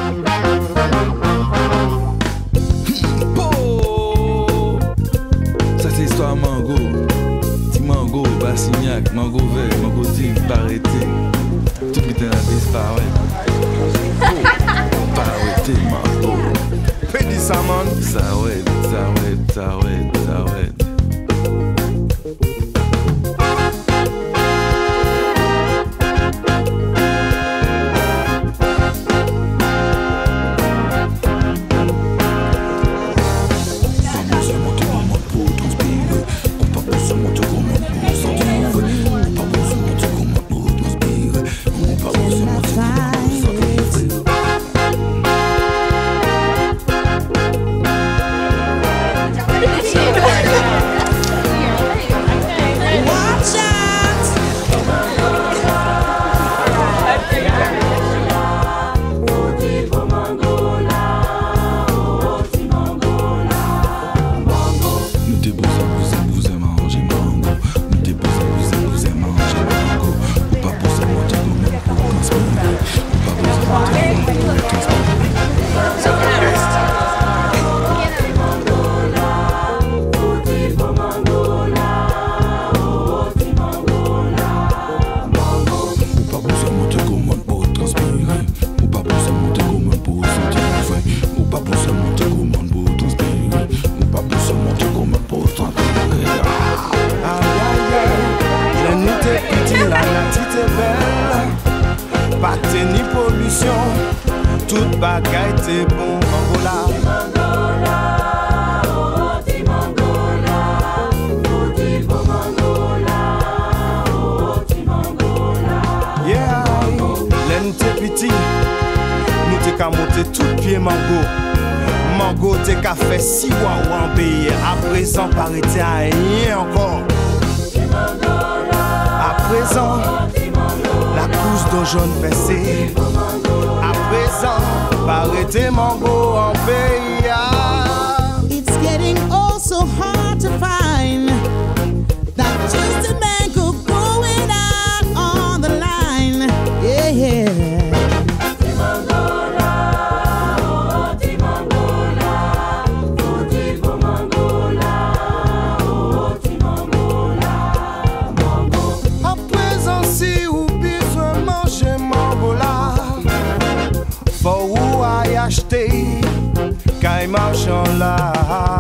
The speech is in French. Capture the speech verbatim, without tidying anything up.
Ça c'est histoire mango. Petit mango, bassignac, mango vert, mango tigre, parité. Tout le temps la disparaît. Parité, mango. Fais du ça, man. Ça ouais, ça ouais, ça ouais, ça ouais. Pas ni pollution, toute bagaille t'es bon, Angola. Oh, ti Mangola, oh, ti Mangola, oh, ti Mangola. Yeah, là nous t'es petit, nous t'es qu'à monter tout pied mango. Mango t'es qu'à faire si waouh en pays, à présent paraît-il à rien encore. À présent, la couche de jaune fessée. À présent, paraît mango en pays. It's getting oh so hard to find that just a mango going out on the line. Yeah, yeah. Faut où aille acheter, qu'aille marchand là.